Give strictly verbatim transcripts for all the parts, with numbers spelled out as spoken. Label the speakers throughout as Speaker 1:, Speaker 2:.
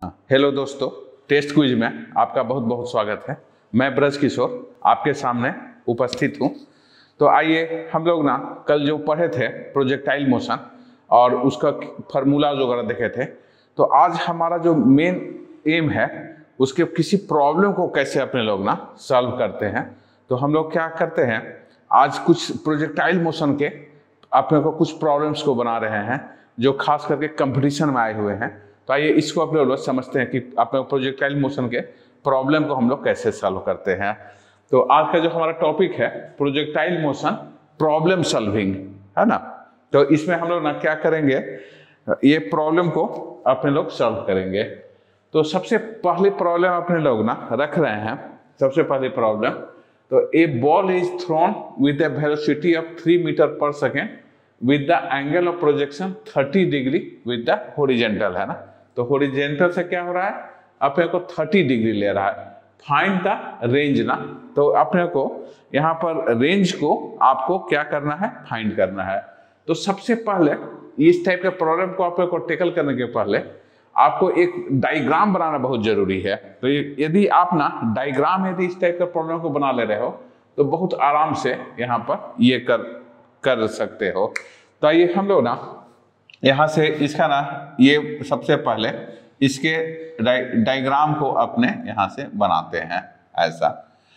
Speaker 1: Hello दोस्तों, test quiz में आपका बहुत बहुत स्वागत है। मैं ब्रज किशोर आपके सामने उपस्थित हूँ। तो आइए हम लोग ना कल जो पढ़े थे प्रोजेक्टाइल मोशन और उसका फार्मूला वगैरह देखे थे, तो आज हमारा जो मेन एम है उसके किसी प्रॉब्लम को कैसे अपने लोग ना सॉल्व करते हैं। तो हम लोग क्या करते हैं, आज कुछ प्रोजेक्टाइल मोशन के अपने को कुछ प्रॉब्लम्स को बना रहे हैं जो खास करके कंपटीशन में आए हुए हैं। तो आइए इसको अपने लोग समझते हैं कि अपने प्रोजेक्टाइल मोशन के प्रॉब्लम को हम लोग कैसे सॉल्व करते हैं। तो आज का जो हमारा टॉपिक है प्रोजेक्टाइल मोशन प्रॉब्लम सॉल्विंग है ना। तो इसमें हम लोग ना क्या करेंगे, ये प्रॉब्लम को अपने लोग सॉल्व करेंगे। तो सबसे पहले प्रॉब्लम अपने लोग ना रख रहे हैं। सबसे पहले प्रॉब्लम, तो a ball is thrown with a velocity of three metre पर second with the angle of projection thirty degree with the horizontal है ना। तो हॉरिजॉन्टल से क्या हो रहा है, अपने को थर्टी डिग्री ले रहा है। फाइंड द रेंज ना, तो अपने को यहाँ पर रेंज को आपको क्या करना है, फाइंड करना है। तो सबसे पहले इस टाइप के प्रॉब्लम को अपने को टेकल करने के पहले आपको एक डायग्राम बनाना बहुत जरूरी है। तो यदि आप ना डायग्राम यदि इस टाइप के प्रॉब्लम को बना ले रहे हो तो बहुत आराम से यहाँ पर ये कर कर सकते हो। तो आइए हम लोग ना यहाँ से इसका ना ये सबसे पहले इसके डायग्राम को अपने यहाँ से बनाते हैं ऐसा।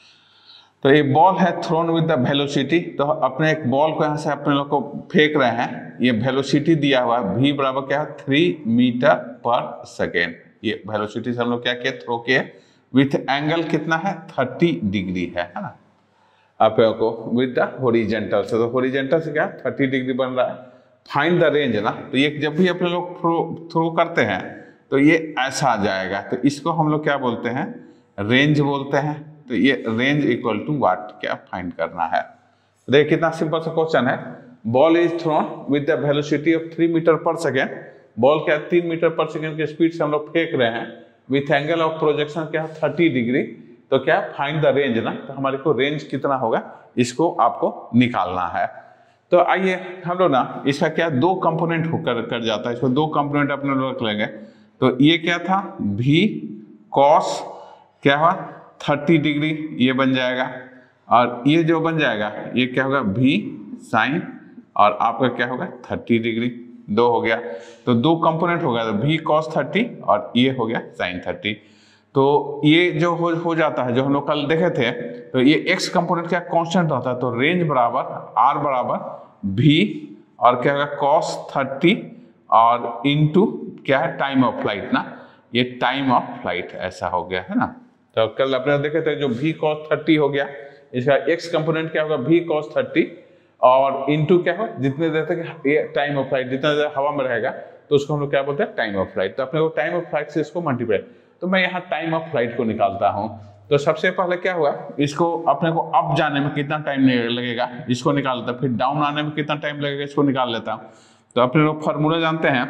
Speaker 1: तो ये बॉल है थ्रोन विद द वेलोसिटी, तो अपने एक बॉल को यहाँ से अपने लोग को फेंक रहे हैं। ये वेलोसिटी दिया हुआ है v बराबर क्या है, थ्री मीटर पर सेकेंड। ये वेलोसिटी से हम लोग क्या किए, थ्रो किए। विथ एंगल कितना है, थर्टी डिग्री है है ना। आप को विद द हॉरिजॉन्टल से, तो हॉरिजॉन्टल से क्या थर्टी डिग्री बन रहा है। फाइंड द रेंज ना, तो ये जब भी अपने लोग थ्रो थ्रो करते हैं तो ये ऐसा आ जाएगा। तो इसको हम लोग क्या बोलते हैं, रेंज बोलते हैं। तो ये रेंज इक्वल टू व्हाट, क्या फाइंड करना है। देखिए कितना सिंपल सा क्वेश्चन है। Ball is thrown with the velocity of three metre पर सेकेंड। बॉल क्या तीन मीटर पर सेकेंड के स्पीड से हम लोग फेंक रहे हैं। विथ एंगल ऑफ प्रोजेक्शन क्या है, थर्टी डिग्री। तो क्या फाइंड द रेंज ना, तो हमारे को रेंज कितना होगा इसको आपको निकालना है। तो आइए हम लोग ना इसका क्या दो कंपोनेंट होकर कर जाता है, इसको दो कंपोनेंट अपने लोग रख लेंगे। तो ये क्या था, भी कॉस क्या हुआ थर्टी डिग्री, ये बन जाएगा। और ये जो बन जाएगा ये क्या होगा, भी साइन, और आपका क्या होगा थर्टी डिग्री। दो हो गया, तो दो कंपोनेंट हो गया, तो भी कॉस थर्टी और ये हो गया साइन थर्टी। तो ये जो हो, हो जाता है, जो हम लोग कल देखे थे, तो ये एक्स कंपोनेंट क्या कांस्टेंट होता है। तो रेंज बराबर आर बराबर भी और क्या होगा कॉस थर्टी और इनटू क्या है टाइम ऑफ फ्लाइट ना, ये टाइम ऑफ फ्लाइट ऐसा हो गया है ना। तो कल अपने देखे थे जो भी कॉस थर्टी हो गया, इसका एक्स कंपोनेंट क्या होगा भी कॉस थर्टी और इनटू क्या होगा जितने देर तक ये टाइम ऑफ फ्लाइट, जितना देर हवा में रहेगा तो उसको हम लोग क्या बोलते हैं टाइम ऑफ फ्लाइट। तो अपने को टाइम ऑफ फ्लाइट से इसको मल्टीप्लाई, तो मैं यहाँ टाइम ऑफ फ्लाइट को निकालता हूँ। तो सबसे पहले क्या हुआ, इसको अपने को अप जाने में कितना टाइम लगेगा इसको निकाल लेता, फिर डाउन आने में कितना टाइम लगेगा इसको निकाल लेता हूँ। तो अपने लोग फार्मूला जानते हैं,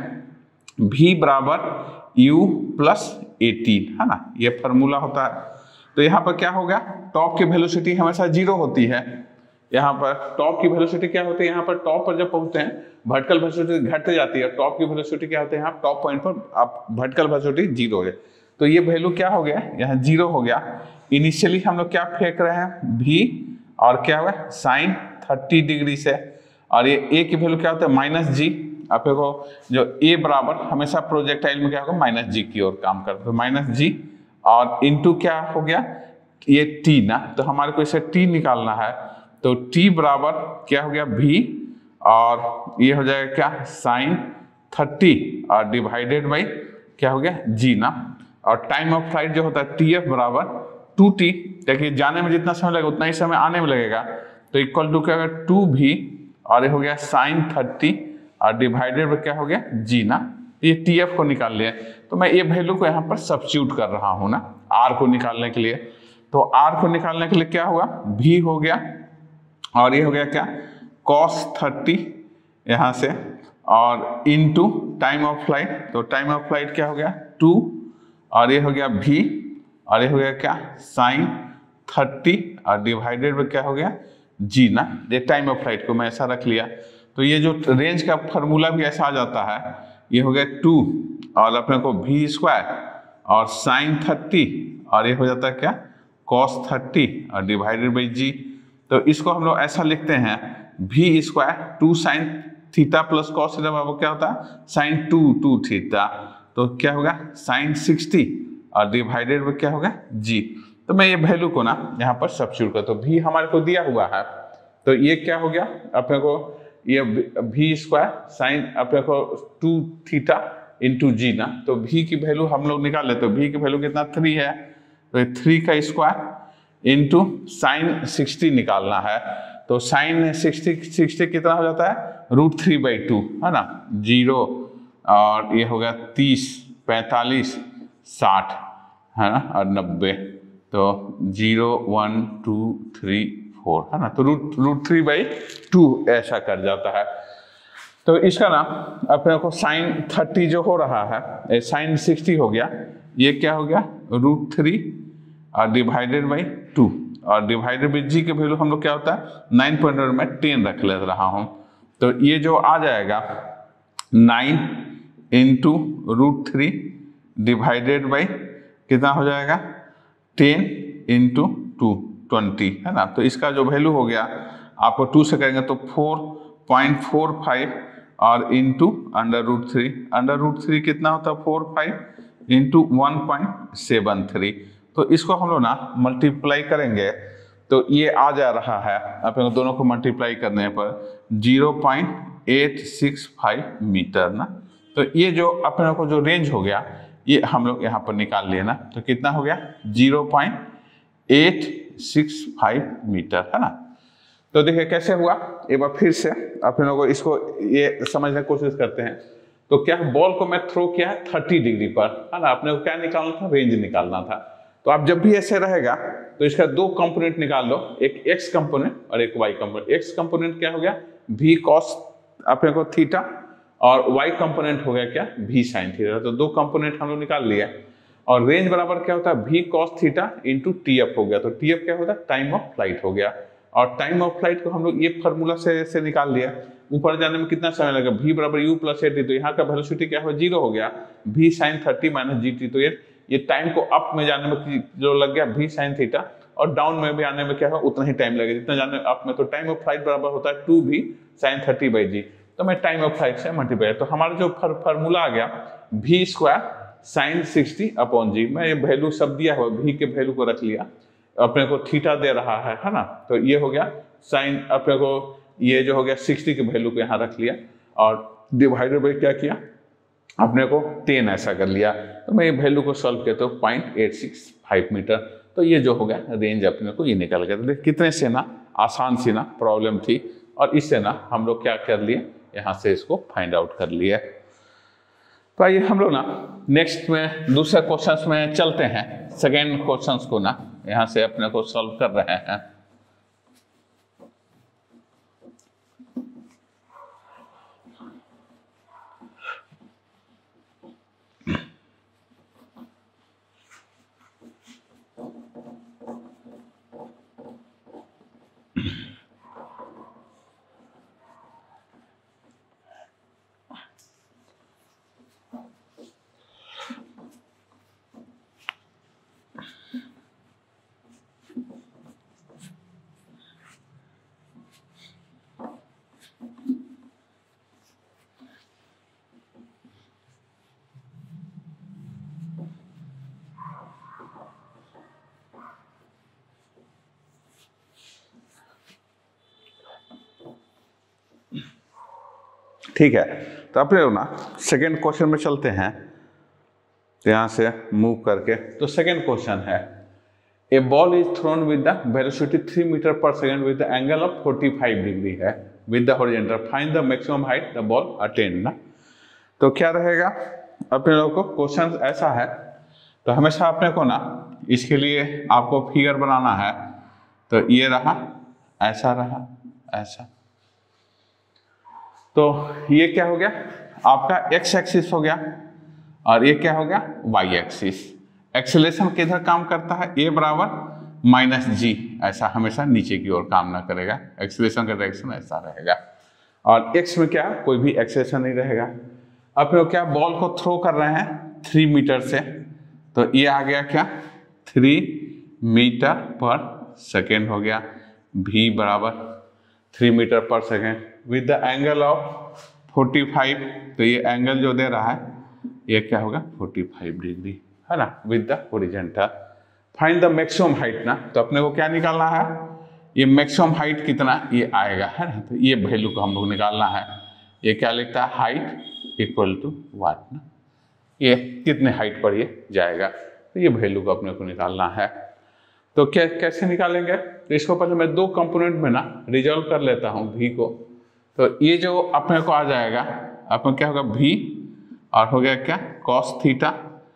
Speaker 1: v बराबर यू प्लस एटीन है ना, ये फार्मूला होता है। तो यहाँ पर क्या होगा, टॉप की वेलोसिटी हमेशा जीरो होती है। यहाँ पर टॉप की वेलोसिटी क्या होती है, यहाँ पर टॉप पर जब पहुंचते हैं वर्टिकल वेलोसिटी घटते जाती है, टॉप की वेलोसिटी क्या होती है, यहाँ टॉप पॉइंट पर आप वर्टिकल वेलोसिटी जीरो है। तो ये वैल्यू क्या हो गया, यहाँ जीरो हो गया। इनिशियली हम लोग क्या फेंक रहे हैं, भी और क्या हुआ साइन थर्टी डिग्री से, और ये ए की वैल्यू क्या होता है माइनस जी। आपको जो ए बराबर हमेशा प्रोजेक्टाइल में क्या होगा माइनस जी की ओर काम करता है, तो माइनस जी और इनटू क्या हो गया ये टी ना। तो हमारे को इसे टी निकालना है, तो टी बराबर क्या हो गया भी और ये हो जाएगा क्या साइन थर्टी और डिवाइडेड बाई क्या हो गया जी ना। और टाइम ऑफ फ्लाइट जो होता है टी एफ बराबर टू टी, देखिए जाने में जितना समय लगेगा उतना ही समय आने में लगेगा। तो इक्वल टू क्या होगा टू भी और ये हो गया साइन थर्टी और डिवाइडेड बाई क्या हो गया जी ना। ये टी एफ को निकाल लिया, तो मैं ये वैल्यू को यहाँ पर सब्स्टिट्यूट कर रहा हूँ ना आर को निकालने के लिए। तो आर को निकालने के लिए क्या हुआ, भी हो गया और ये हो गया क्या कॉस थर्टी यहाँ से और इनटू टाइम ऑफ फ्लाइट। तो टाइम ऑफ फ्लाइट क्या हो गया टू और ये हो गया भी और ये हो गया क्या साइन थर्टी और डिवाइडेड बाई क्या हो गया जी ना। ये टाइम ऑफ फ्लाइट को मैं ऐसा रख लिया। तो ये जो रेंज का फार्मूला भी ऐसा आ जाता है, ये हो गया टू और अपने को भी स्क्वायर और साइन थर्टी और ये हो जाता है क्या कॉस थर्टी और डिवाइडेड बाई जी। तो इसको हम लोग ऐसा लिखते हैं भी square two sine theta plus cos theta बराबर क्या होता है साइन टू टू थीटा। तो क्या होगा साइन सिक्सटी और डिवाइडेड बाई क्या होगा जी। तो मैं ये वैल्यू को ना यहाँ पर सब्स्टिट्यूट करता हूँ, भी हमारे को दिया हुआ है तो ये क्या हो गया अपने को ये भी स्क्वायर साइन अपने को टू थीटा इंटू जी ना। तो भी की वैल्यू हम लोग निकाल लेते, तो भी की वैल्यू कितना थ्री है, तो थ्री का स्क्वायर इंटू साइन सिक्सटी निकालना है। तो साइन सिक्सटी सिक्सटी कितना हो जाता है रूट थ्री बाई टू है ना, जीरो और ये हो गया तीस पैंतालीस साठ है ना और नब्बे। तो zero one two three four है ना, तो root root three by two ऐसा कर जाता है। तो इसका ना अपने को साइन थर्टी जो हो रहा है साइन सिक्सटी हो गया, ये क्या हो गया रूट थ्री और डिवाइडेड बाई टू और डिवाइडेड बाई जी के वैल्यू हम लोग क्या होता है नाइन पॉइंट में टेन रख ले रहा हूँ। तो ये जो आ जाएगा nine into root three divided by कितना हो जाएगा टेन इंटू टू ट्वेंटी है ना। तो इसका जो वैल्यू हो गया आपको टू से करेंगे तो फोर पॉइंट फोर फाइव और into under root three, under root three कितना होता है four five into one point seven three. तो इसको हम लोग ना मल्टीप्लाई करेंगे तो ये आ जा रहा है अपने दोनों को मल्टीप्लाई करने पर zero point eight six five metre ना। तो ये जो अपने को जो रेंज हो गया ये हम लोग यहाँ पर निकाल लिए ना, तो कितना हो गया zero point eight six five metre है ना। तो देखिए कैसे हुआ, एक बार फिर से अपने लोगों को इसको ये समझने की कोशिश करते हैं। तो क्या बॉल को मैं थ्रो किया है थर्टी डिग्री पर है ना, अपने को क्या निकालना था रेंज निकालना था। तो आप जब भी ऐसे रहेगा तो इसका दो कंपोनेंट निकाल लो, एक एक्स कंपोनेंट और एक वाई कंपोनेंट। एक्स कंपोनेंट क्या हो गया भी कॉस अपने को थीटा और y कंपोनेंट हो गया क्या v साइन थीटा। तो दो कंपोनेंट हम लोग निकाल लिया और रेंज बराबर क्या होता है v cos theta into t f हो गया। तो टी एफ क्या होता है टाइम ऑफ फ्लाइट हो गया और टाइम ऑफ फ्लाइट को हम लोग ये फार्मूला से से निकाल लिया। ऊपर जाने में कितना समय लगा v बराबर यू प्लस ए टी, तो यहाँ का वेलोसिटी क्या हो जीरो हो गया v sine thirty minus g t. तो ये ये टाइम को अप में जाने में जो लग गया v साइन थीटा और डाउन में भी आने में क्या है उतना ही टाइम लगेगा जितना जाने अप में। तो टाइम ऑफ फ्लाइट बराबर होता है two v sine thirty by g. तो मैं टाइम ऑफ फ्लाइट से मल्टीप्लाई, तो हमारा जो फार्मूला आ गया v square sine sixty upon g. मैं ये वैल्यू सब दिया हुआ v के वैल्यू को रख लिया, अपने को थीटा दे रहा है है ना। तो ये हो गया साइन अपने को ये जो हो गया सिक्सटी के वैल्यू को यहाँ रख लिया और डिवाइडेड बाई क्या किया अपने को टेन ऐसा कर लिया। तो मैं ये वैल्यू को सॉल्व किया तो point eight six five metre. तो ये जो हो गया रेंज अपने को ये निकल गया। तो कितने से ना आसान सी ना प्रॉब्लम थी और इससे ना हम लोग क्या कर लिए यहाँ से इसको फाइंड आउट कर लिया। तो आइए हम लोग ना नेक्स्ट में दूसरे क्वेश्चंस में चलते हैं। सेकेंड क्वेश्चंस को ना यहाँ से अपने को सॉल्व कर रहे हैं। ठीक है, तो अपने लोग ना सेकेंड क्वेश्चन में चलते हैं। तो यहाँ से मूव करके तो सेकेंड क्वेश्चन है a ball is thrown with the velocity three metre पर second with the angle of forty five degree है with the horizontal, find the maximum height the ball attain ना। तो क्या रहेगा अपने लोगों को क्वेश्चन ऐसा है। तो हमेशा अपने को ना इसके लिए आपको फिगर बनाना है। तो ये रहा ऐसा रहा ऐसा, तो ये क्या हो गया आपका एक्स एक्सिस हो गया और ये क्या हो गया वाई एक्सिस। एक्सेलरेशन किधर काम करता है ए बराबर माइनस जी, ऐसा हमेशा नीचे की ओर काम ना करेगा। एक्सेलरेशन का डायरेक्शन ऐसा रहेगा और एक्स में क्या कोई भी एक्सेलरेशन नहीं रहेगा। अब लोग क्या बॉल को थ्रो कर रहे हैं थ्री मीटर से, तो ये आ गया क्या, थ्री मीटर पर सेकेंड हो गया, v बराबर थ्री मीटर पर second with the angle of forty five. तो ये एंगल जो दे रहा है ये क्या होगा, फोर्टी फाइव डिग्री है ना, with the horizontal. Find the maximum height ना, तो अपने को क्या निकालना है, ये मैक्सिमम हाइट कितना ये आएगा है ना, तो ये वैल्यू को हम लोग निकालना है। ये क्या लिखता है, हाइट इक्वल टू वाट ना, ये कितने हाइट पर ये जाएगा, तो ये वैल्यू को अपने को निकालना है। तो क्या कैसे निकालेंगे, तो इसको पहले मैं दो कंपोनेंट में ना रिजॉल्व कर लेता हूँ v को। तो ये जो अपने को आ जाएगा, अपने क्या होगा v और हो गया क्या cos थीटा,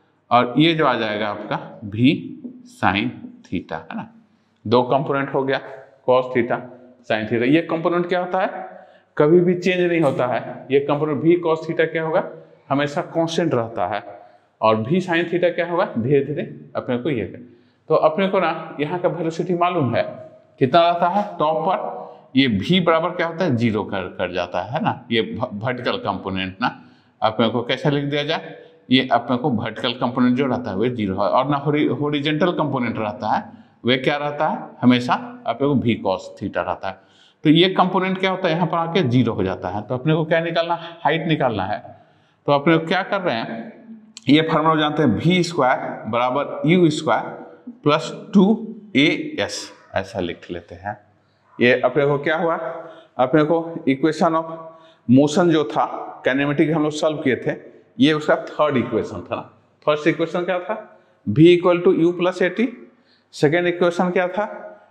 Speaker 1: और ये जो आ जाएगा आपका v sin थीटा है ना, दो कंपोनेंट हो गया cos थीटा sin थीटा। ये कंपोनेंट क्या होता है, कभी भी चेंज नहीं होता है, ये कंपोनेंट v cos थीटा क्या होगा, हमेशा कांस्टेंट रहता है, और v sin थीटा क्या होगा, धीरे धीरे अपने को ये कर। तो अपने को ना यहाँ का वेलोसिटी मालूम है कितना रहता है, टॉप पर ये v बराबर क्या होता है, जीरो कर कर जाता है ना, ये वर्टिकल कंपोनेंट ना अपने को कैसे लिख दिया जाए, ये अपने को वर्टिकल कंपोनेंट जो रहता है वो जीरो है, और ना हॉरिजॉन्टल कंपोनेंट रहता है वे क्या रहता है, हमेशा अपने को v cos थीटा रहता है। तो ये कंपोनेंट क्या होता है, यहाँ पर आके जीरो हो जाता है। तो अपने को क्या निकालना है, हाइट निकालना है। तो अपने को क्या कर रहे हैं, ये फॉर्मूला जानते हैं, v स्क्वायर बराबर u square plus two a s, ऐसा लिख लेते हैं। ये अपने को क्या हुआ, अपने को इक्वेशन ऑफ मोशन जो था काइनेमेटिक हम लोग सॉल्व किए थे, ये उसका थर्ड इक्वेशन था ना। फर्स्ट इक्वेशन क्या था, v equal to u plus a t. Second equation क्या था,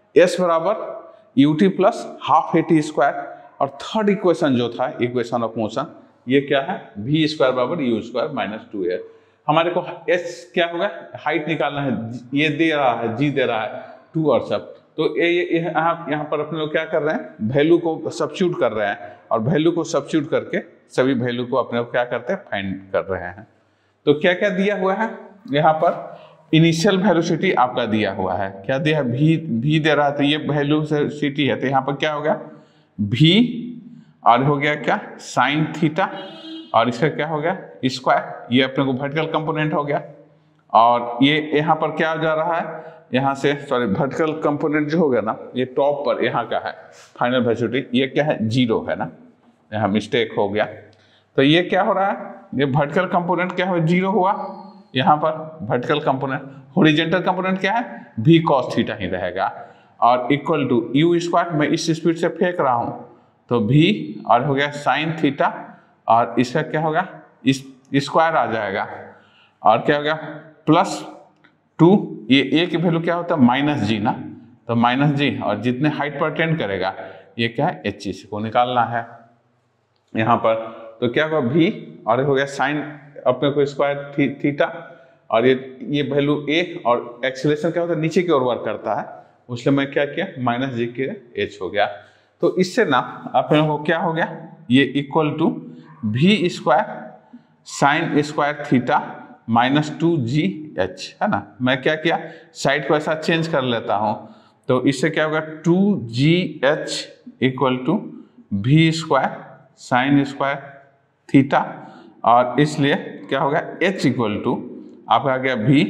Speaker 1: s बराबर u t plus half a t square. और थर्ड इक्वेशन जो था इक्वेशन ऑफ मोशन, ये क्या है, v स्क्वायर बराबर u square minus two a. हमारे को s क्या होगा, हाइट निकालना है, ये दे रहा है, g दे रहा है, टू और सब। तो ये यहाँ यहाँ पर अपने लोग क्या कर रहे हैं, वैल्यू को सब्स्टिट्यूट कर रहे हैं, और वैल्यू को सब्स्टिट्यूट करके सभी वैल्यू को अपने क्या करते हैं, फाइंड कर रहे हैं। तो क्या क्या दिया हुआ है यहाँ पर, इनिशियल वेलोसिटी आपका दिया हुआ है, क्या दिया है, v v दे रहा है, तो ये वेलोसिटी है, तो यहाँ पर क्या हो गया v, और हो गया क्या साइन थीटा, और इसका क्या हो गया स्क्वायर, ये अपने को वर्टिकल कंपोनेंट हो गया। और ये यहाँ पर क्या जा रहा है, यहाँ से सॉरी वर्टिकल कंपोनेंट जो हो गया ना, ये टॉप पर यहाँ का है फाइनल वेलोसिटी, ये क्या है जीरो है ना, यहाँ मिस्टेक हो गया। तो ये क्या हो रहा है, ये वर्टिकल कंपोनेंट क्या हो, जीरो हुआ यहाँ पर वर्टिकल कंपोनेंट। हॉरिजॉन्टल कंपोनेंट क्या है, v cos थीटा ही रहेगा, और इक्वल टू यू स्क्वायर, मैं इस स्पीड से फेंक रहा हूँ, तो v और हो गया साइन थीटा, और इसका क्या होगा, इस स्क्वायर आ जाएगा, और क्या हो गया प्लस टू, ये ए की वैल्यू क्या होता है, माइनस जी ना, तो माइनस जी, और जितने हाइट पर टेंड करेगा ये क्या है, एच ई को निकालना है यहाँ पर। तो क्या होगा v, और हो गया साइन अपने को स्क्वायर थी, थीटा, और ये ये वैल्यू ए, और एक्सीलरेशन क्या होता है, नीचे की ओर वर्क करता है, उसलिए मैं क्या किया, माइनस जी के एच हो गया। तो इससे ना अपने को क्या हो गया, ये equal to v square sine square theta minus two g h है ना। मैं क्या किया, साइड को ऐसा चेंज कर लेता हूँ, तो इससे क्या होगा two g h equal to v square sine square theta, और इसलिए क्या होगा h इक्वल टू आपका आ गया v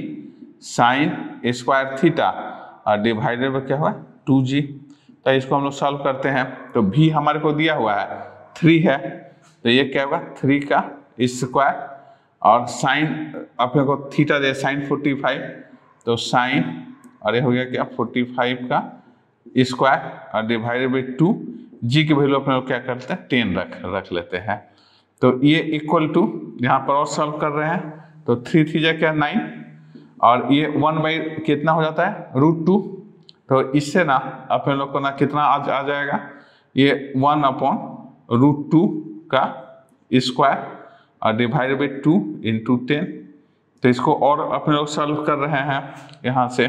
Speaker 1: साइन स्क्वायर थीटा, और डिवाइडेड बाय क्या हुआ टू जी। तो इसको हम लोग सॉल्व करते हैं, तो v हमारे को दिया हुआ है थ्री है, तो ये क्या होगा थ्री का स्क्वायर, और साइन अपने को थीटा दे साइन फोर्टी फाइव, तो साइन और ये हो गया क्या फोर्टी फाइव का स्क्वायर, और डिवाइडेड बाई टू, जी की वैल्यू अपने को क्या करते हैं टेन रख रख लेते हैं। तो ये इक्वल टू यहाँ पर और सॉल्व कर रहे हैं, तो थ्री थ्री जा क्या नाइन, और ये वन बाई कितना हो जाता है रूट टू। तो इससे ना अपने लोग को ना कितना आ, आ जाएगा, ये वन अपॉन रूट टू का स्क्वायर और divided by two into ten. तो इसको और अपने लोग सॉल्व कर रहे हैं यहाँ से,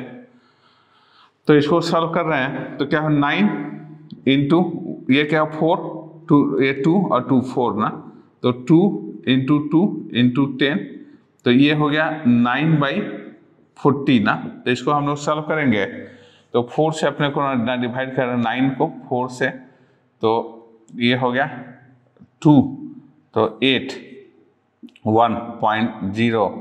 Speaker 1: तो इसको सॉल्व कर रहे हैं, तो क्या हो नाइन इंटू ये क्या फोर, टू ये टू और टू फोर ना, तो two into two into ten, तो ये हो गया नाइन बाई फोर्टी ना। तो इसको हम लोग सॉल्व करेंगे, तो फोर से अपने को ना डिवाइड कर रहे हैं नाइन को फोर से, तो ये हो गया टू, तो एट वन पॉइंट जीरो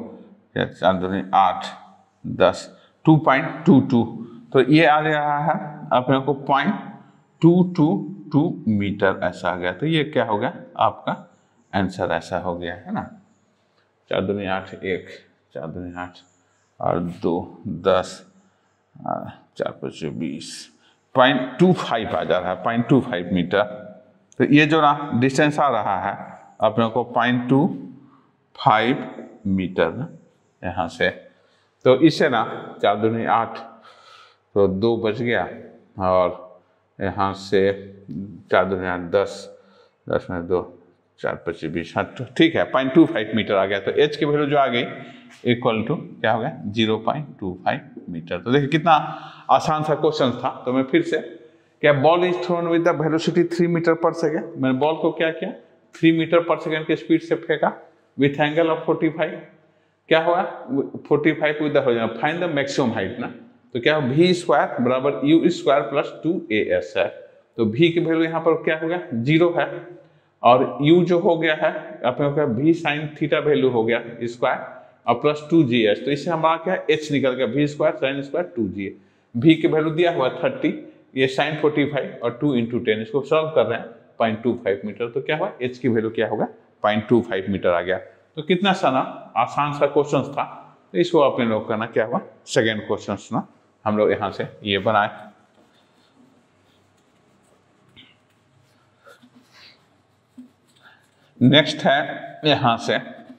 Speaker 1: या चार दूनी आठ, दस, टू पॉइंट टू टू। तो ये आ रहा है अपने को point two two two metre ऐसा आ गया। तो ये क्या हो गया आपका आंसर, ऐसा हो गया है ना। चार दूनी आठ, एक, चार दूनी आठ और दो, दस, चार पच्चीस बीस, पॉइंट टू फाइव आ जा रहा है, पॉइंट टू फाइव मीटर। तो ये जो ना डिस्टेंस आ रहा है अपने को पॉइंट टू फाइव मीटर यहाँ से। तो इससे ना चार दूनी आठ, तो दो बच गया और यहाँ से चार दूनी आठ, दस, दस में दो, चार पच्चीस बीस, हाँ ठीक है, पॉइंट टू फाइव मीटर आ गया। तो एच की वैल्यू जो आ गई इक्वल टू क्या हो गया, zero point two five metre. तो देखिए कितना आसान सा क्वेश्चन था। तो मैं फिर से, क्या ball is thrown with the velocity three metre पर सेकेंड। मैंने बॉल को क्या किया, थ्री मीटर पर सेकेंड की स्पीड से फेंका with angle of forty five. क्या हुआ, forty five with the horizontal, find the maximum height ना। तो क्या वी स्क्वायर बराबर u square plus two a s है। तो वी की वैल्यू यहाँ पर क्या हो गया, जीरो है, और u जो हो गया है अपने का v साइन थीटा वैल्यू हो गया स्क्वायर और प्लस टू जी एच। तो इससे हमारा क्या है, h निकल गया, v square sine square two g. v की वैल्यू दिया हुआ थर्टी, ये साइन फोर्टी फाइव और टू इंटू टेन, इसको सॉल्व कर रहे हैं पॉइंट टू फाइव मीटर। तो क्या हुआ, h की वैल्यू क्या होगा, पॉइंट टू फाइव मीटर आ गया। तो कितना सा ना आसान सा क्वेश्चन था। तो इसको अपने लोग करना क्या हुआ, सेकेंड क्वेश्चन ना हम लोग यहाँ से ये बनाए। नेक्स्ट है यहां से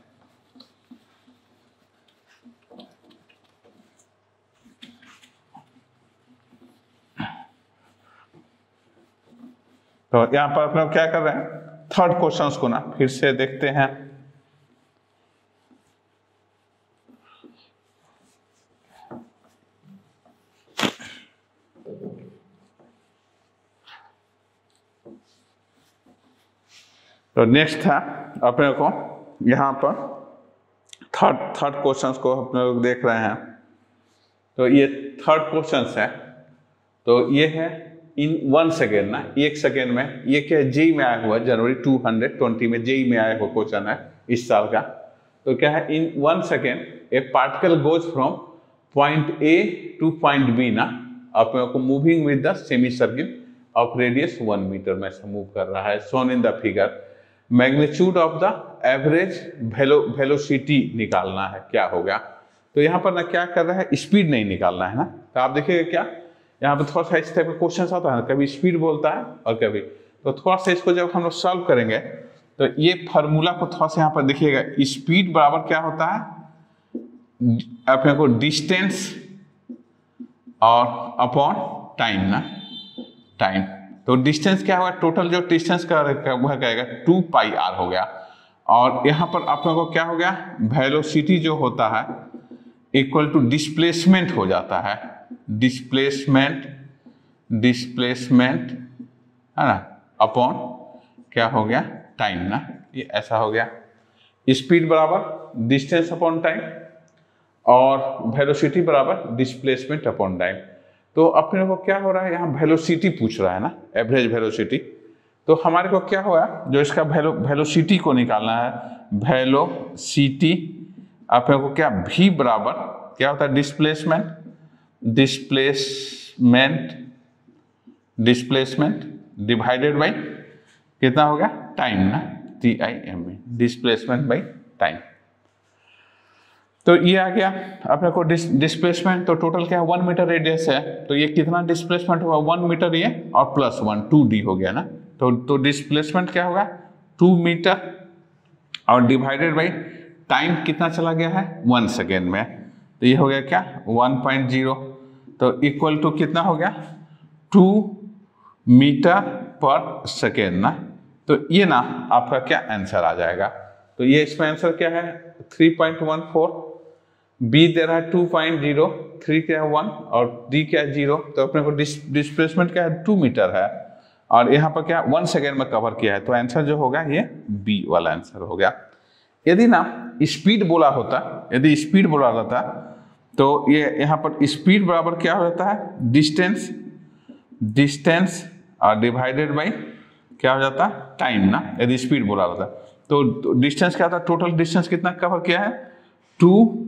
Speaker 1: तो यहां पर अपने क्या कर रहे हैं, थर्ड क्वेश्चंस को ना फिर से देखते हैं। तो नेक्स्ट था अपने को यहाँ पर थर्ड थर्ड क्वेश्चंस को अपने लोग देख रहे हैं। तो ये थर्ड क्वेश्चंस है। तो ये है इन वन सेकेंड ना, एक सेकेंड में, ये क्या जेई में आया हुआ जनवरी टू थाउजेंड ट्वेंटी में जेई में आया हुआ क्वेश्चन है इस साल का। तो क्या है, in one second a particle goes from point a to point b ना, अपने को moving with the semi circle of radius one metre में से मूव कर रहा है, shown in the figure. Magnitude of the average velo velocity निकालना है, क्या होगा। तो यहाँ पर ना क्या कर रहा है, स्पीड नहीं निकालना है ना। तो आप देखिएगा क्या यहाँ पर थोड़ा सा इस टाइप का क्वेश्चन आता है, कभी स्पीड बोलता है और कभी, तो थोड़ा सा इसको जब हम लोग सॉल्व करेंगे तो ये फार्मूला को थोड़ा सा यहाँ पर देखिएगा, स्पीड बराबर क्या होता है अपने को डिस्टेंस और अपॉन टाइम ना, टाइम। तो डिस्टेंस क्या होगा, टोटल जो डिस्टेंस का वह कहेगा टू पाई आर हो गया, और यहाँ पर आप लोगों को क्या हो गया, वेलोसिटी जो होता है इक्वल टू डिस्प्लेसमेंट हो जाता है, डिस्प्लेसमेंट डिस्प्लेसमेंट है ना अपॉन क्या हो गया, टाइम ना, ये ऐसा हो गया। स्पीड बराबर डिस्टेंस अपॉन टाइम और वेलोसिटी बराबर डिस्प्लेसमेंट अपॉन टाइम। तो अपने को क्या हो रहा है, यहाँ वेलोसिटी पूछ रहा है ना, एवरेज वेलोसिटी। तो हमारे को क्या हुआ, जो इसका वेलो वेलोसिटी को निकालना है, वेलोसिटी अपने को क्या v बराबर क्या होता है, displacement displacement displacement divided by कितना हो गया, टाइम ना, t i m e, displacement by time. तो ये आ गया अपने को डिस्प्लेसमेंट। तो टोटल क्या है, वन मीटर रेडियस है, तो ये कितना डिस्प्लेसमेंट हुआ, वन मीटर ये और प्लस वन, टू डी हो गया ना। तो तो डिस्प्लेसमेंट क्या होगा, टू मीटर और डिवाइडेड बाई टाइम कितना चला गया है, वन सेकेंड में। तो ये हो गया क्या, वन पॉइंट जीरो। तो इक्वल टू कितना हो गया, टू मीटर पर सेकेंड ना। तो ये ना आपका क्या आंसर आ जाएगा। तो ये इसमें आंसर क्या है, three point one four, b दे रहा है टू पॉइंट जीरो, थ्री क्या है वन और डी क्या है जीरो। तो अपने को डिस, डिस्प्लेसमेंट क्या है, टू मीटर है, और यहाँ पर क्या वन सेकेंड में कवर किया है। तो आंसर जो होगा ये बी वाला आंसर हो गया। यदि ना स्पीड बोला होता, यदि स्पीड बोला रहता तो ये यहाँ पर स्पीड बराबर क्या हो जाता है, डिस्टेंस डिस्टेंस और डिवाइडेड बाई क्या हो जाता है, टाइम ना, यदि स्पीड बोला रहता। तो डिस्टेंस क्या था, टोटल डिस्टेंस कितना कवर किया है, टू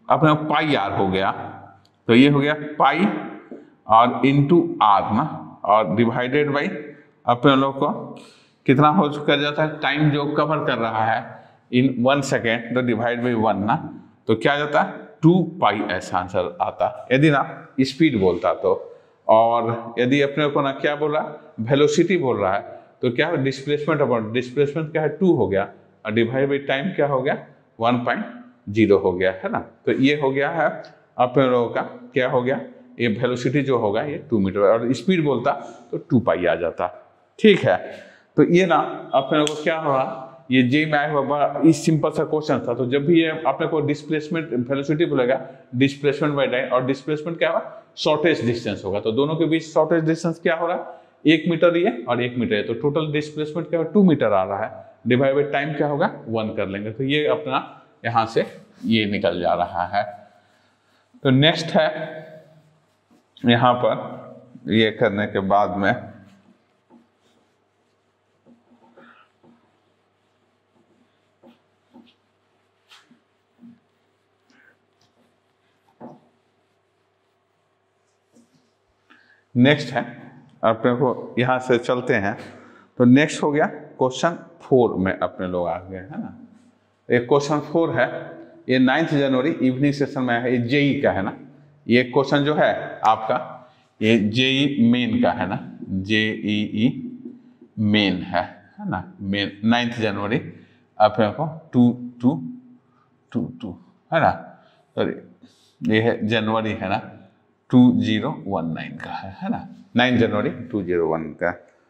Speaker 1: अपने पाई आर हो गया, तो ये हो गया पाई और इंटू आर ना, और डिवाइडेड बाई अपने लोग को कितना हो कर जाता है, टाइम जो कवर कर रहा है इन वन सेकेंड, तो डिवाइड बाई वन ना, तो क्या जाता है टू पाई ऐसा आंसर आता यदि ना स्पीड बोलता तो। और यदि अपने को ना क्या बोल रहा है, वेलोसिटी बोल रहा है, तो क्या है डिस्प्लेसमेंट अपॉन डिस्प्लेसमेंट क्या है टू हो गया, और डिवाइड बाई टाइम क्या हो गया वन पॉइंट जीरो हो गया है ना। तो ये हो गया है अपने लोगों का क्या हो गया, ये वेलोसिटी जो होगा ये टू मीटर, और स्पीड बोलता तो टू पाई आ जाता। ठीक है, तो ये ना अपने लोगों को क्या हो रहा, ये जे में आया हुआ इस सिंपल सा क्वेश्चन था। तो जब भी ये अपने को डिस्प्लेसमेंट वेलोसिटी बोलेगा, डिस्प्लेसमेंट बाय टाइम, और डिस्प्लेसमेंट क्या होगा शॉर्टेज डिस्टेंस होगा, तो दोनों के बीच शॉर्टेज डिस्टेंस क्या हो रहा है एक मीटर ये और एक मीटर है, तो टोटल डिस्प्लेसमेंट क्या होगा टू मीटर आ रहा है, डिवाइड बाय टाइम क्या होगा वन कर लेंगे, तो ये अपना यहाँ से ये निकल जा रहा है। तो नेक्स्ट है यहाँ पर ये करने के बाद में नेक्स्ट है अपने को यहाँ से चलते हैं। तो नेक्स्ट हो गया क्वेश्चन फोर में अपने लोग आ गए है ना। एक क्वेश्चन फोर है, ये नाइन्थ जनवरी इवनिंग सेशन में है, ये जेई का है ना। ये क्वेश्चन जो है आपका ये जेई मेन का है ना, जेई मेन है है ना, मेन नाइन्थ जनवरी अपने को टू टू टू टू है ना, सॉरी ये है जनवरी है ना टू जीरो वन नाइन का है है ना, nine January two zero one का।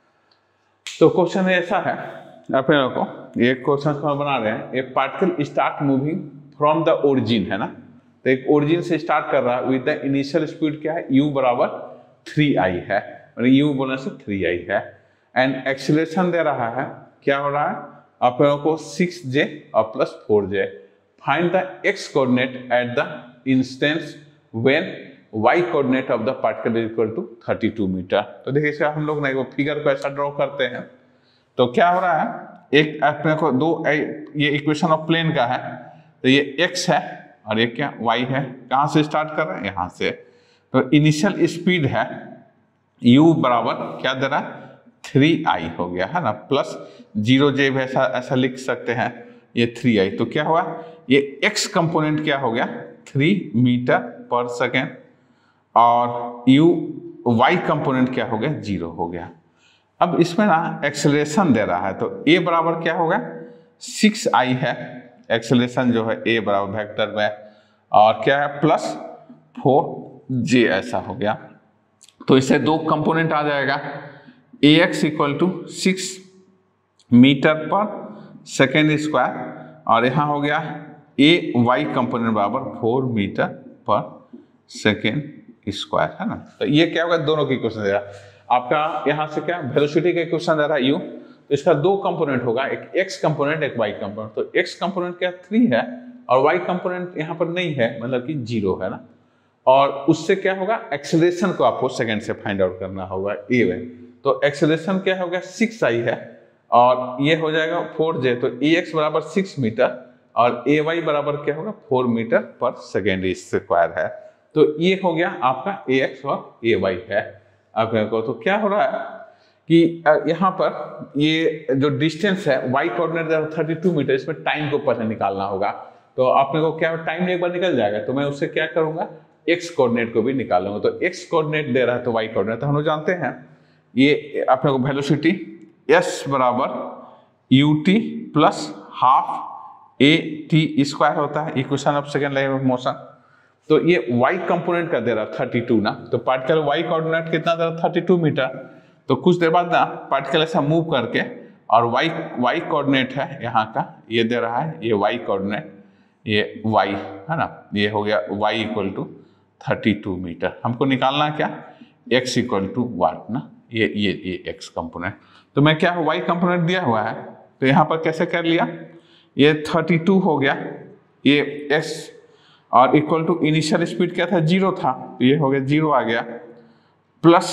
Speaker 1: तो क्वेश्चन ऐसा है अपने लोगों को, ये क्वेश्चन हम बना रहे हैं, a particle start moving from the origin है ना, तो एक ओरिजिन से स्टार्ट कर रहा है विद द इनिशियल स्पीड क्या है u बराबर थ्री आई है, और u बोलने से थ्री आई है, एंड एक्सीलरेशन दे रहा है क्या हो रहा है अपने लोगों को सिक्स जे और plus four j. Find the x coordinate at the instance when y coordinate of the particle is equal to thirty two metre. तो देखिए इसका हम लोग ना वो फिगर को ऐसा ड्रॉ करते हैं, तो क्या हो रहा है एक अपने को दो ये इक्वेशन ऑफ प्लेन का है, तो ये x है और ये क्या y है, कहाँ से स्टार्ट कर रहे हैं यहाँ से। तो इनिशियल स्पीड है u बराबर क्या दे रहा है थ्री आई हो गया है ना, प्लस जीरो जे भी ऐसा ऐसा लिख सकते हैं ये थ्री आई। तो क्या हुआ ये x कंपोनेंट क्या हो गया थ्री मीटर पर सेकेंड, और u y कंपोनेंट क्या हो गया जीरो हो गया। अब इसमें ना एक्सेलरेशन दे रहा है, तो a बराबर क्या होगा सिक्स आई है एक्सेलरेशन जो है a बराबर वेक्टर में, और क्या है प्लस फोर जे ऐसा हो गया। तो इससे दो कंपोनेंट आ जाएगा, a x equal to six metre पर सेकेंड स्क्वायर, और यहाँ हो गया ए वाई कंपोनेंट बराबर फोर मीटर पर सेकेंड स्क्वायर है ना। तो ये क्या होगा दोनों की क्वेश्चन दे रहा है आपका, यहाँ से क्या वेलोसिटी का क्वेश्चन दे रहा है u, तो इसका दो कंपोनेंट होगा, एक x कंपोनेंट एक y कंपोनेंट। तो x कंपोनेंट क्या थ्री है और y कंपोनेंट यहाँ पर नहीं है, मतलब कि जीरो है ना, और उससे क्या होगा एक्सेलरेशन को आपको सेकंड से फाइंड आउट करना होगा ए में। तो एक्सेलरेशन क्या होगा सिक्स आई है और ये हो जाएगा फोर जे, तो ए एक्स बराबर सिक्स मीटर और ए वाई बराबर क्या होगा फोर मीटर पर सेकेंड स्क्वायर है। तो ये हो गया आपका ए एक्स और ए वाई है आपके को। तो क्या हो रहा है कि यहाँ पर ये जो डिस्टेंस है y coordinate thirty two metre, इसमें टाइम को पहले निकालना होगा। तो आपने को क्या टाइम एक बार निकल जाएगा, तो मैं उससे क्या करूंगा x कोऑर्डिनेट को भी निकालूंगा। तो x कोऑर्डिनेट दे रहा है तो y कोऑर्डिनेट, तो हम लोग जानते हैं ये अपने को वेलोसिटी s बराबर u t plus half a t square होता है, equation of second line of motion. तो ये y कंपोनेंट का दे रहा है थर्टी टू ना, तो पार्टिकल y कोऑर्डिनेट कितना दे रहा है थर्टी टू मीटर। तो कुछ देर बाद ना पार्टिकल ऐसा मूव करके, और y y कोऑर्डिनेट है यहाँ का ये दे रहा है, ये y कोऑर्डिनेट ये y है ना, ये हो गया y equal to thirty two metre. हमको निकालना क्या x इक्वल टू वाट ना, ये ये ये x कंपोनेंट। तो मैं क्या y कंपोनेंट दिया हुआ है, तो यहाँ पर कैसे कर लिया, ये थर्टी टू हो गया, ये x और इक्वल टू इनिशियल स्पीड क्या था जीरो था, तो ये हो गया जीरो आ गया, प्लस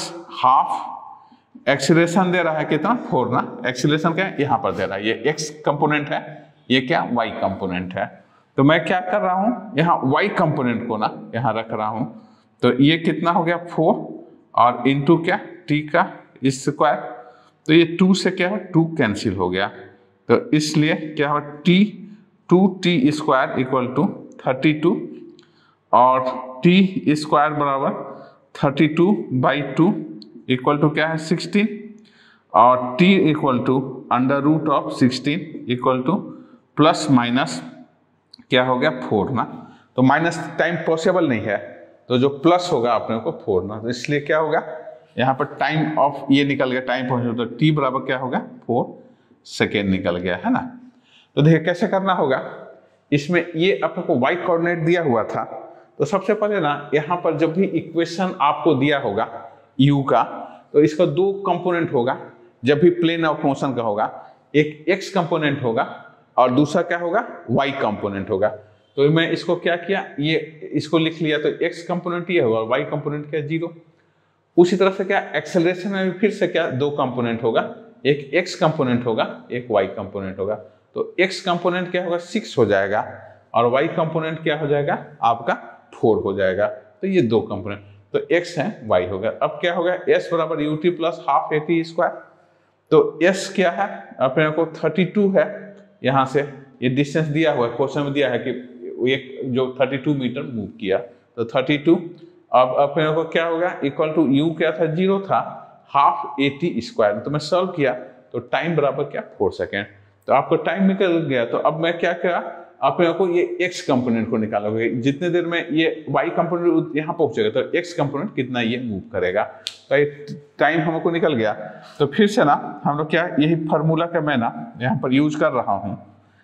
Speaker 1: हाफ एक्सीलरेशन दे रहा है कितना फोर ना, एक्सीलरेशन क्या है यहाँ पर दे रहा है, ये x कंपोनेंट है, ये क्या y कंपोनेंट है। तो मैं क्या कर रहा हूँ, यहाँ y कंपोनेंट को ना यहाँ रख रहा हूँ। तो ये कितना हो गया फोर और इंटू क्या t का स्क्वायर। तो ये टू से क्या है टू कैंसिल हो गया, तो इसलिए क्या हो t two t square equal to thirty two और t स्क्वायर बराबर thirty two by two equal to क्या है सिक्सटीन और t equal to under root of sixteen equal to plus minus क्या हो गया फोर ना। तो माइनस टाइम पॉसिबल नहीं है, तो जो प्लस होगा अपने को फोर ना, तो इसलिए क्या होगा यहाँ पर टाइम ऑफ ये निकल गया, टाइम पहुंचे तो t बराबर क्या होगा फोर सेकेंड निकल गया है ना। तो देखिए कैसे करना होगा, इसमें ये अपने को y कोऑर्डिनेट दिया हुआ था। तो सबसे पहले ना यहाँ पर जब भी इक्वेशन आपको दिया होगा u का, तो इसका दो कंपोनेंट होगा। जब भी प्लेन ऑफ मोशन का होगा, एक x कंपोनेंट होगा और दूसरा क्या होगा y कंपोनेंट होगा। तो मैं इसको क्या किया, ये इसको लिख लिया, तो x कंपोनेंट ये होगा और y कंपोनेंट क्या जीरो। उसी तरह से क्या एक्सेलरेशन में भी फिर से क्या दो कंपोनेंट होगा, एक x कंपोनेंट होगा एक y कंपोनेंट होगा। तो x कंपोनेंट क्या होगा सिक्स हो जाएगा और y कंपोनेंट क्या हो जाएगा आपका फोर हो जाएगा। तो ये दो कंपोनेंट, तो x है y हो गया। अब क्या होगा s बराबर u t plus half a t square. तो s क्या है अपने को थर्टी टू है, यहाँ से ये डिस्टेंस दिया हुआ है, क्वेश्चन में दिया है कि एक जो थर्टी टू मीटर मूव किया, तो थर्टी टू। अब अपने को क्या होगा इक्वल टू u क्या था जीरो था, हाफ ए टी स्क्वायर। तो मैं सॉल्व किया तो टाइम बराबर क्या फोर सेकेंड। तो आपको टाइम निकल गया। तो अब मैं क्या किया, अपने को ये x कंपोनेंट को निकालोगे, जितने देर में ये y कंपोनेंट यहाँ पहुंचेगा तो x कंपोनेंट कितना ये मूव करेगा। तो ये टाइम हमको निकल गया। तो फिर से ना हम लोग क्या यही फार्मूला का मैं ना यहाँ पर यूज कर रहा हूँ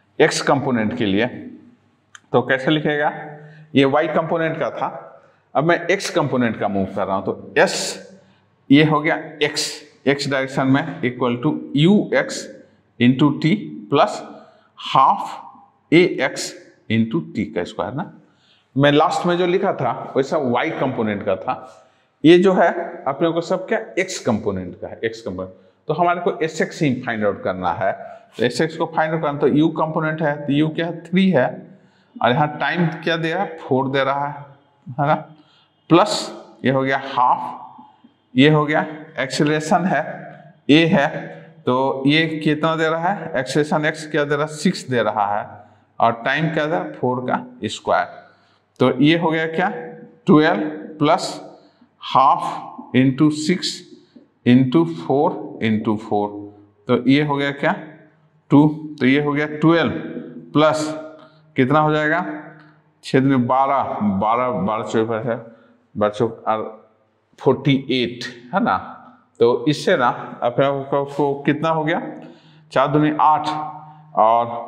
Speaker 1: x कंपोनेंट के लिए। तो कैसे लिखेगा, ये y कंपोनेंट का था, अब मैं x कंपोनेंट का मूव कर रहा हूँ। तो s ये हो गया x, x डायरेक्शन में equal to u x into t plus half a x into t का स्क्वायर ना। मैं लास्ट में जो लिखा था वैसा y कंपोनेंट का था, ये जो है अपने को सब क्या x कंपोनेंट का है, x कंपोनेंट। तो हमारे को एस एक्स ही फाइंड आउट करना है। तो एस एक्स को फाइंड आउट करना, तो u कंपोनेंट है तो u क्या है थ्री है और यहाँ टाइम क्या दे रहा है फोर दे रहा है है ना, प्लस ये हो गया हाफ, ये हो गया एक्सेलरेशन है a है, तो ये कितना दे रहा है एक्सेलरेशन x क्या दे रहा है सिक्स दे रहा है और टाइम क्या था फोर का स्क्वायर। तो ये हो गया क्या twelve plus half into six into four into four, तो ये हो गया क्या टू। तो ये हो गया ट्वेल्व प्लस कितना हो जाएगा छेद में बारह, बारह बारह चौबीस है बच्चों और फोर्टी एट है ना। तो इससे ना अपने को, को कितना हो गया चार दूनी आठ और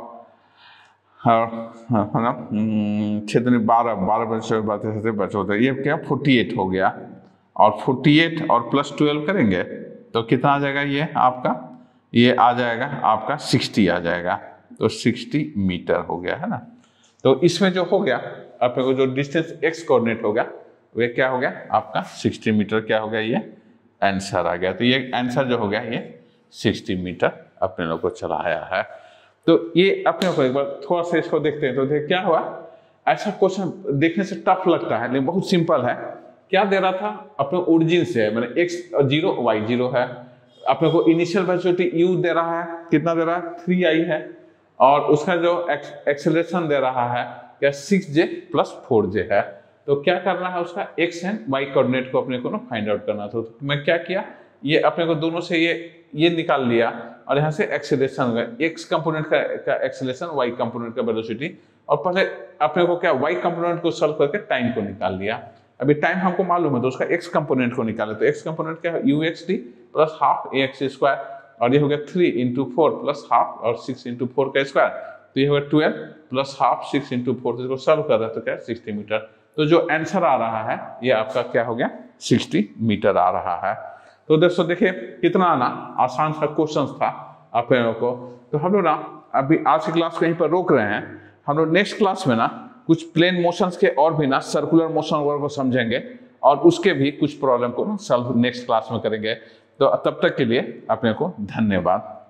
Speaker 1: है ना छः दूनी बारह, बारह बच्चे बच्चे बच्चे होते ये क्या फोर्टी एट हो गया और फोर्टी एट और प्लस ट्वेल्व करेंगे तो कितना आ जाएगा ये आपका, ये आ जाएगा आपका सिक्सटी आ जाएगा। तो सिक्सटी मीटर हो गया है ना। तो इसमें जो हो गया अपने को जो डिस्टेंस x कोऑर्डिनेट होगा वे क्या हो गया आपका सिक्सटी मीटर क्या हो गया, ये आंसर आ गया। तो ये आंसर जो हो गया ये सिक्सटी मीटर अपने लोग को चला आया है। तो ये अपने को एक बार थोड़ा सा इसको देखते हैं। तो देख क्या हुआ, ऐसा क्वेश्चन देखने से टफ लगता है लेकिन बहुत सिंपल है। क्या दे रहा था अपने ओरिजिन से, मैंने x जीरो वाई जीरो है, अपने को इनिशियल वेलोसिटी u दे रहा है, कितना दे रहा है थ्री आई है और उसका जो एक्सेलरेशन दे रहा है क्या six j plus four j है। तो क्या करना है उसका x एंड y कोऑर्डिनेट को अपने को ना फाइंड आउट करना था। तो मैं क्या किया, ये अपने को दोनों से ये ये निकाल लिया और यहाँ से एक्सेलरेशन होगा x कंपोनेंट का, का एक्सेलरेशन y कंपोनेंट का वेलोसिटी, और पहले अपने को क्या y कंपोनेंट को सॉल्व करके टाइम को निकाल लिया। अभी टाइम हमको मालूम है तो उसका x कंपोनेंट को निकाले। तो x कंपोनेंट क्या है u x t plus half a x square और ये हो गया three into four plus half और सिक्स इंटू फोर का स्क्वायर। तो ये हो गया twelve plus half six into four, तो इसको सॉल्व कर रहा है तो क्या सिक्सटी मीटर। तो जो आंसर आ रहा है ये आपका क्या हो गया सिक्सटी मीटर आ रहा है। तो दोस्तों देखिए कितना ना आसान सा क्वेश्चन था आप लोगों को। तो हम लोग ना अभी आज की क्लास कहीं पर रोक रहे हैं, हम लोग नेक्स्ट क्लास में ना कुछ प्लेन मोशंस के और भी ना सर्कुलर मोशन वगैरह को समझेंगे और उसके भी कुछ प्रॉब्लम को ना सॉल्व नेक्स्ट क्लास में करेंगे। तो तब तक के लिए अपने को धन्यवाद।